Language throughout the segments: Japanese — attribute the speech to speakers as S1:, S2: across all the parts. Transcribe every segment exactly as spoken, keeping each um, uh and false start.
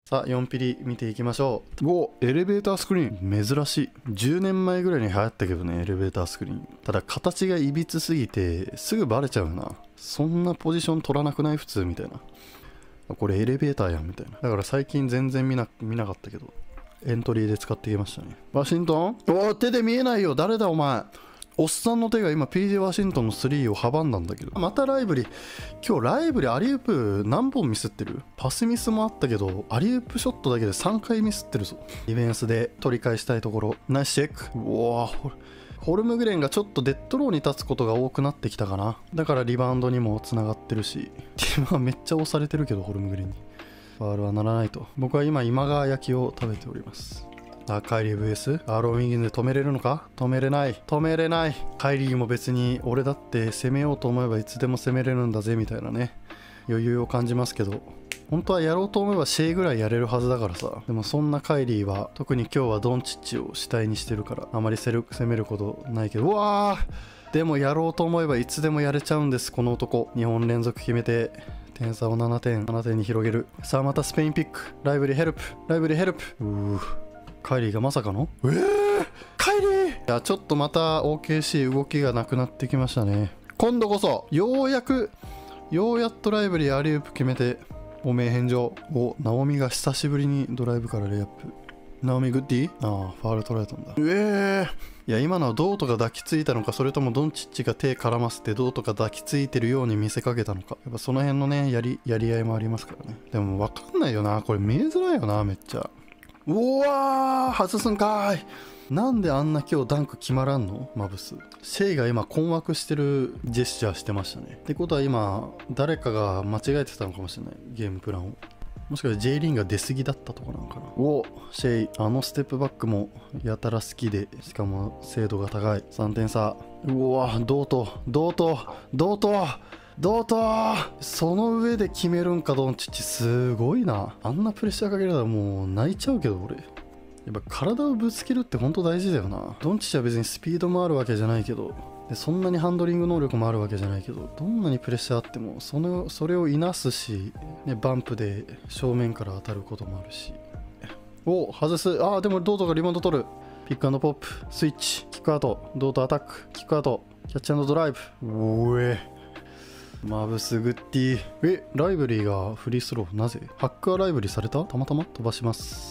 S1: さあよんピリ見ていきましょう。お、エレベータースクリーン珍しい。じゅうねんまえぐらいに流行ったけどね、エレベータースクリーン。ただ形がいびつすぎてすぐバレちゃうな。そんなポジション取らなくない普通みたいな。これエレベーターやんみたいな。だから最近全然見な見なかったけどエントリーで使ってきましたね。ワシントン、おお、手で見えないよ。誰だお前。おっさんの手が今 ピージェー ワシントンのスリーを阻んだんだけど、またライブリー。今日ライブリーアリウープ何本ミスってる？パスミスもあったけどアリウープショットだけでさんかいミスってるぞ。ディフェンスで取り返したいところ。ナイスチェック。うわー、ホルムグレンがちょっとデッドローに立つことが多くなってきたかな。だからリバウンドにもつながってるし、今めっちゃ押されてるけどホルムグレンにファウルはならないと。僕は今今川焼きを食べております。あ、カイリー ブイエス アーロン・ウィギンで止めれるのか。止めれない止めれない。カイリーも別に俺だって攻めようと思えばいつでも攻めれるんだぜみたいなね、余裕を感じますけど、本当はやろうと思えばシェイぐらいやれるはずだからさ。でもそんなカイリーは特に今日はドンチッチを主体にしてるからあまり攻めることないけど、うわー、でもやろうと思えばいつでもやれちゃうんですこの男。にほん連続決めて点差をななてんななてんに広げる。さあまたスペインピック。ライブリーヘルプライブリーヘルプ。うー、カイリーがまさかのえー、カイリー。いやちょっとまた オーケーシー 動きがなくなってきましたね。今度こそようやくようやっとライブリーアリウープ決めておめえ返上。お、ナオミが久しぶりにドライブからレイアップ。ナオミグッディ。ああ、ファウル取られたんだ。うえー、いや今のはドートが抱きついたのか、それともドンチッチが手絡ませてドートが抱きついてるように見せかけたのか。やっぱその辺のねやりやり合いもありますからね。でも分かんないよな、これ見えづらいよなめっちゃ。うわー、外すんかーい。なんであんな今日ダンク決まらんのマブス。シェイが今困惑してるジェスチャーしてましたね。ってことは今誰かが間違えてたのかもしれない、ゲームプランを。もしかして J リーンが出過ぎだったとかなのかな。お、シェイあのステップバックもやたら好きで、しかも精度が高い。さんてん差。うわ、ドートドートドートドート、その上で決めるんかドンチッチ。すごいな。あんなプレッシャーかけられたらもう泣いちゃうけど俺。やっぱ体をぶつけるって本当大事だよな。ドンチッチは別にスピードもあるわけじゃないけど、でそんなにハンドリング能力もあるわけじゃないけど、どんなにプレッシャーあってもそのそれをいなすし、ね、バンプで正面から当たることもあるし。お、外す。あーでもドートがリバウンド取る。ピックアンドポップスイッチ、キックアウト、ドートアタック、キックアウト、キャッチアンドドライブ。おえ、マブスグッティ。え、ライブリーがフリースロー。なぜハックはライブリーされた？たまたま飛ばします。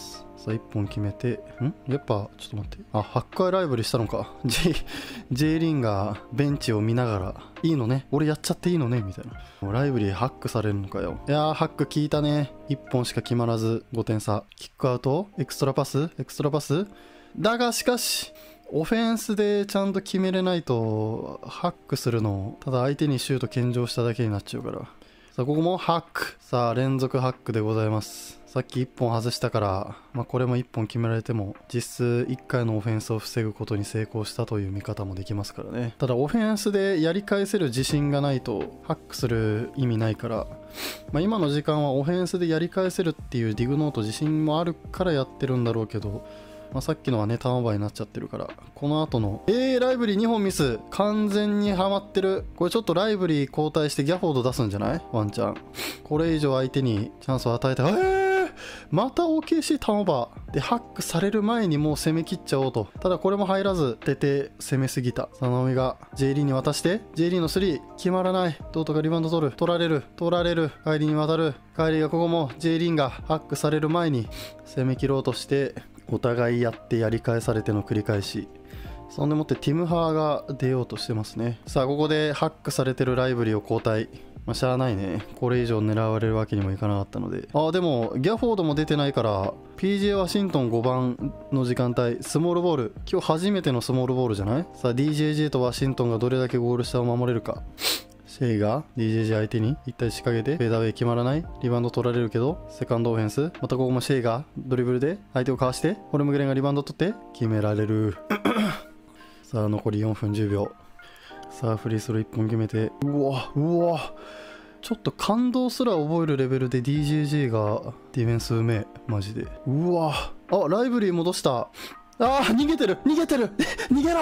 S1: さあいっぽん決めて、んやっぱちょっと待って、あ、ハッカーライブリーしたのか。 J, J リンがベンチを見ながらいいのね俺やっちゃっていいのねみたいな。もうライブリーハックされるのかよ。いやーハック効いたね。いっぽんしか決まらずごてん差。キックアウト、エクストラパスエクストラパスだがしかしオフェンスでちゃんと決めれないとハックするのただ相手にシュート献上しただけになっちゃうから。さあここもハック。さあ連続ハックでございます。さっきいっぽん外したから、まあ、これもいっぽん決められても実質いっかいのオフェンスを防ぐことに成功したという見方もできますからね。ただオフェンスでやり返せる自信がないとハックする意味ないから、まあ、今の時間はオフェンスでやり返せるっていうディグノート自信もあるからやってるんだろうけど、まあ、さっきのはねターンオーバーになっちゃってるから、この後のえー、ライブリーにほんミス完全にはまってる。これちょっとライブリー交代してギャフォード出すんじゃないワンチャン。これ以上相手にチャンスを与えた。えーまた オーケーシー ターンオーバーでハックされる前にもう攻め切っちゃおうと。ただこれも入らず出て攻めすぎた。さあナオミが J リーに渡して J リーのスリー決まらない。ドートがリバウンド取る、取られる取られる。カイリーに渡る。カイリーがここも J リーがハックされる前に攻め切ろうとしてお互いやってやり返されての繰り返し。そんでもってティムハーが出ようとしてますね。さあここでハックされてるライブリーを交代。まあ、しゃあないね。これ以上狙われるわけにもいかなかったので。ああ、でもギャフォードも出てないから ピージェー ワシントンごばんの時間帯スモールボール。今日初めてのスモールボールじゃない。さあ ディージェージェー とワシントンがどれだけゴール下を守れるか。シェイが ディージェージェー 相手に一体仕掛けてフェーダーウェイ決まらない。リバウンド取られるけどセカンドオフェンス。またここもシェイがドリブルで相手をかわしてホルムグレンがリバウンド取って決められる。さあ残りよんぷんじゅうびょう。さあフリースローいっぽん決めて、うわうわちょっと感動すら覚えるレベルで ディージェージェー がディフェンスうめえマジで。うわあ、ライブリー戻した。あー逃げてる逃げてる逃げろ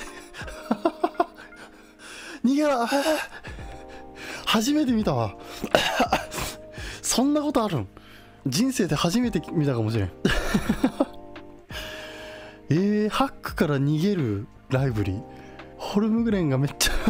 S1: 逃げろ初めて見たわそんなことあるん。 人生で初めて見たかもしれんえー、ハックから逃げるライブリー、ホルムグレンがめっちゃ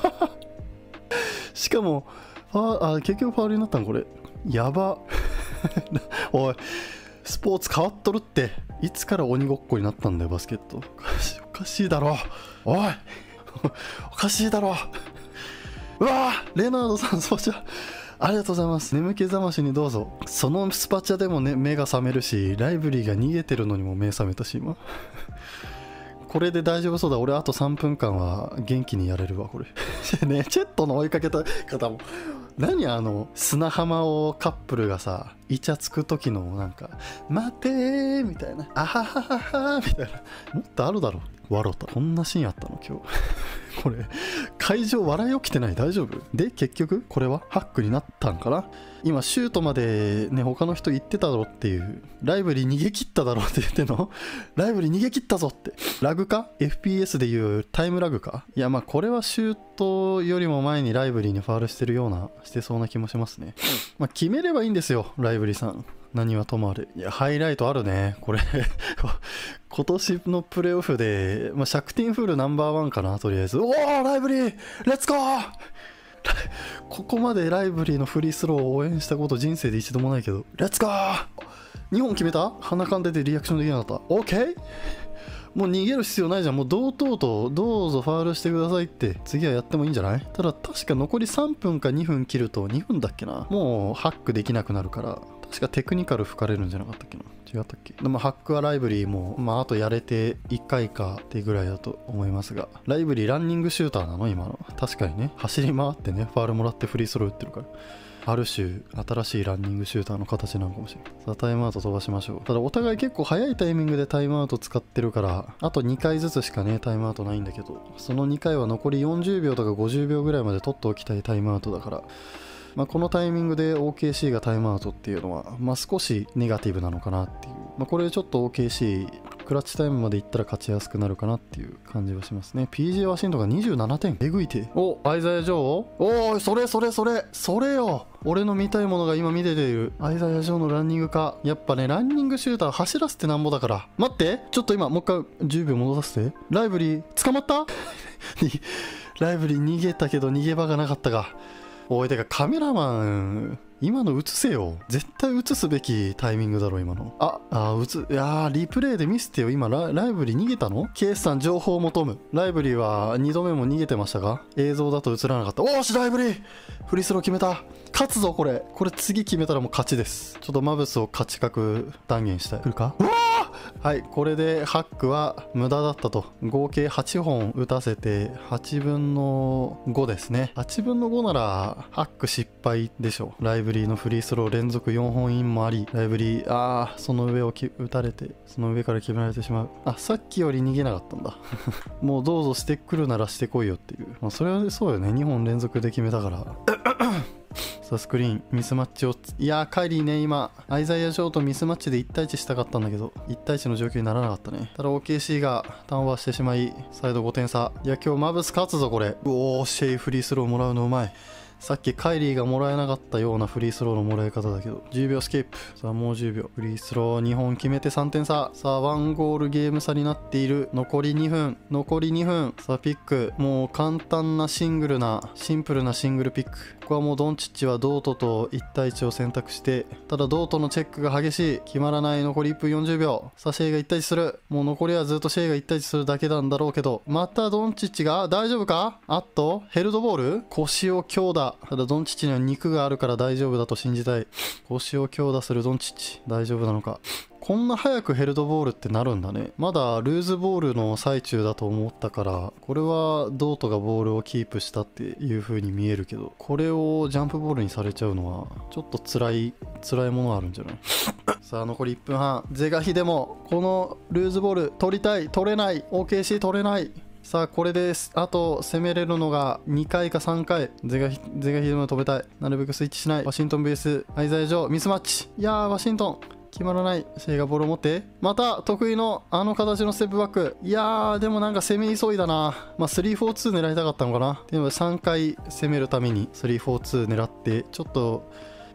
S1: しかもファあ結局ファウルになったんこれやばおいスポーツ変わっとるって。いつから鬼ごっこになったんだよバスケット。おかしい、おかしいだろおいおかしいだろうわーレナードさん、そうじゃありがとうございます。眠気覚ましにどうぞ。そのスパチャでもね目が覚めるし、ライブリーが逃げてるのにも目覚めたし今これで大丈夫そうだ。俺あとさんぷんかんは元気にやれるわこれね。チェットの追いかけた方も何、あの砂浜をカップルがさイチャつく時のなんか待てーみたいな、あははははみたいな、もっとあるだろわろた。こんなシーンあったの今日これ会場笑い起きてない？大丈夫で結局これはハックになったんかな。今シュートまでね他の人言ってただろっていう、ライブリー逃げ切っただろって言ってんのライブリー逃げ切ったぞって。ラグか エフピーエス でいうタイムラグか。いやまあこれはシュートよりも前にライブリーにファウルしてるようなしてそうな気もしますね。まあ決めればいいんですよライブリーさん、何はともあれ。いやハイライトあるねこれ今年のプレーオフで、まあ、シャクティンフールナンバーワンかなとりあえず。おおライブリーレッツゴーここまでライブリーのフリースローを応援したこと人生で一度もないけど、レッツゴーにほん決めた。鼻かんでてリアクションできなかった。 OK もう逃げる必要ないじゃん。もう同等とどうぞファウルしてくださいって次はやってもいいんじゃない。ただ確か残りさんぷんかにふん切るとにふんだっけな、もうハックできなくなるから、確かテクニカル吹かれるんじゃなかったっけな。違ったっけ。でもハックはライブリーもまああとやれていっかいかってぐらいだと思いますが、ライブリーランニングシューターなの今の。確かにね走り回ってねファウルもらってフリースロー打ってるから、ある種新しいランニングシューターの形なのかもしれない。さあタイムアウト飛ばしましょう。ただお互い結構早いタイミングでタイムアウト使ってるから、あとにかいずつしかねタイムアウトないんだけど、そのにかいは残りよんじゅうびょうとかごじゅうびょうぐらいまで取っておきたいタイムアウトだから、まあ、このタイミングで オーケーシー がタイムアウトっていうのは、まあ、少しネガティブなのかなっていう、まあ、これでちょっと オーケーシー クラッチタイムまでいったら勝ちやすくなるかなっていう感じはしますね。 ピージェー ワシントンがにじゅうななてん、えぐいて。おアイザヤ・ジョー、おーそれそれそれそれよ、俺の見たいものが今見てている。アイザヤ・ジョーのランニングか。やっぱねランニングシューター走らせてなんぼだから。待ってちょっと今もう一回じゅうびょう戻させて。ライブリー捕まったライブリー逃げたけど逃げ場がなかったか。おいてかカメラマン今の映せよ。絶対映すべきタイミングだろ今の。ああ映いやーリプレイで見せてよ。今 ラ, ライブリー逃げたの。ケースさん情報を求む。ライブリーはにどめも逃げてましたが映像だと映らなかった。おーしライブリーフリースロー決めた。勝つぞこれ。これ次決めたらもう勝ちです。ちょっとマブスを勝ち確断言したい。来るか。うわはい、これでハックは無駄だったと。合計はちほん打たせてはちぶんのごですね。はちぶんのごならハック失敗でしょ。ライブリーのフリースロー連続よんほんインもあり、ライブリーあーその上をき打たれてその上から決められてしまう。あさっきより逃げなかったんだもうどうぞしてくるならしてこいよっていう、まあ、それはそうよね。にほん連続で決めたからさあスクリーンミスマッチをいやーカイリーね今アイザイア・ジョーとミスマッチでいちたいいちしたかったんだけどいちたいいちの状況にならなかったね。ただ オーケーシー がターンオーバーしてしまい再度ごてんさ。いや今日マブス勝つぞこれ。おおシェイフリースローもらうのうまい。さっきカイリーがもらえなかったようなフリースローのもらい方だけどじゅうびょうスキップ。さあもうじゅうびょう。フリースローにほん決めてさんてんさ。さあワンゴールゲーム差になっている。残りにふん残りにふん。さあピックもう簡単なシングルなシンプルなシングルピック。ここはもうドンチッチはドートといちたいいちを選択して、ただドートのチェックが激しい。決まらない。残りいっぷんよんじゅうびょう。さあシェイがいちたいいちする。もう残りはずっとシェイがいちたいいちするだけなんだろうけど、またドンチッチが大丈夫か。あっとヘルドボール腰を強打。ただドンチッチには肉があるから大丈夫だと信じたい。腰を強打するドンチッチ大丈夫なのか。こんな早くヘルドボールってなるんだね。まだルーズボールの最中だと思ったから、これはドートがボールをキープしたっていう風に見えるけど、これをジャンプボールにされちゃうのはちょっと辛い辛いものあるんじゃないさあ残りいっぷんはん。是が非でもこのルーズボール取りたい。取れない。 オーケーシー 取れない。さあこれです。あと攻めれるのがにかいかさんかい。是が非でも止めたい。なるべくスイッチしない。ワシントンベースアイザイジョーミスマッチ。いやーワシントン決まらない。シェイがボールを持ってまた得意のあの形のステップバック。いやーでもなんか攻め急いだな。まあ スリーフォーツー 狙いたかったのかな。でもさんかい攻めるために スリーフォーツー 狙ってちょっと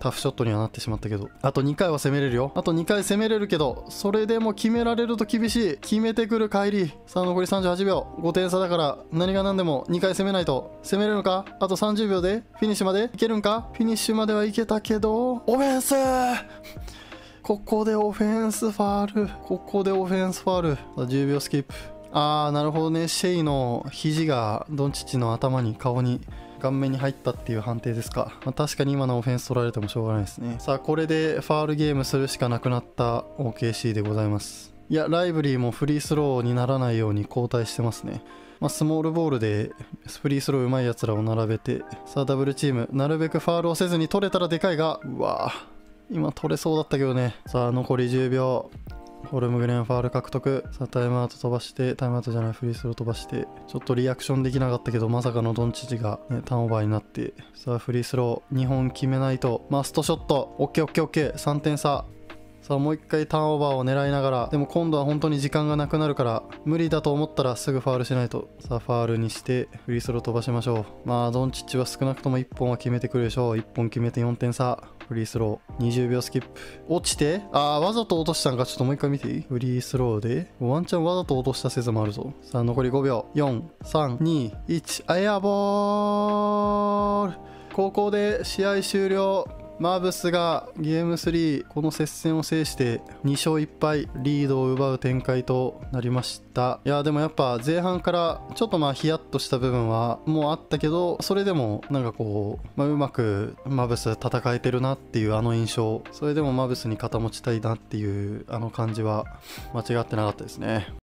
S1: タフショットにはなってしまったけど、あとにかいは攻めれるよ。あとにかい攻めれるけど、それでも決められると厳しい。決めてくる帰り。さあ残りさんじゅうはちびょう、ごてん差だから何が何でもにかい攻めないと。攻めれるのか。あとさんじゅうびょうでフィニッシュまでいけるんか。フィニッシュまではいけたけど、オフェンス、ここでオフェンスファール。ここでオフェンスファール。さあじゅうびょうスキップ。あーなるほどね、シェイの肘がドンチッチの頭に顔に顔面に入ったっていう判定ですか。まあ、確かに今のオフェンス取られてもしょうがないですね。さあこれでファールゲームするしかなくなった オーケーシー でございます。いやライブリーもフリースローにならないように交代してますね。まあ、スモールボールでフリースローうまいやつらを並べて、さあダブルチーム、なるべくファールをせずに取れたらでかいが、うわー今取れそうだったけどね。さあ残りじゅうびょう、ホルムグレンファール獲得。さあタイムアウト飛ばして、タイムアウトじゃないフリースロー飛ばして、ちょっとリアクションできなかったけどまさかのドンチッチが、ね、ターンオーバーになって、さあフリースローにほん決めないと。マストショット オーケーオーケーオーケー、 さんてん差。さあもう一回ターンオーバーを狙いながら、でも今度は本当に時間がなくなるから無理だと思ったらすぐファールしないと。さあファールにしてフリースロー飛ばしましょう。まあドンチッチは少なくともいっぽんは決めてくるでしょう。いっぽん決めてよんてん差。フリースローにじゅうびょうスキップ。落ちて、あーわざと落としたんか。ちょっともう一回見ていい。フリースローでワンチャンわざと落とした説もあるぞ。さあ残りごびょう、よん、さん、に、いち、あエアボール。ここで試合終了。マーブスがゲームスリー、この接戦を制してにしょういっぱいリードを奪う展開となりました。いやでもやっぱ前半からちょっとまあヒヤッとした部分はもうあったけど、それでもなんかこう、まあ、うまくマブス戦えてるなっていうあの印象、それでもマブスに肩持ちたいなっていうあの感じは間違ってなかったですね。